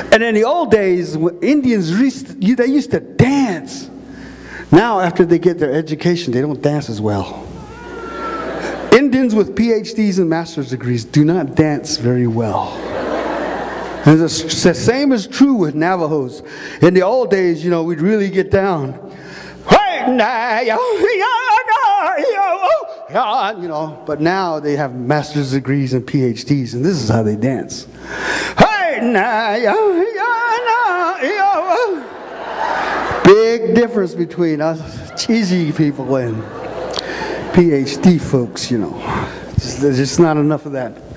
And in the old days, Indians, they used to dance. Now, after they get their education, they don't dance as well. Indians with PhDs and master's degrees do not dance very well. And the same is true with Navajos. In the old days, you know, we'd really get down. You know, but now they have master's degrees and PhDs, and this is how they dance. Big difference between us cheesy people and PhD folks, you know. There's just not enough of that.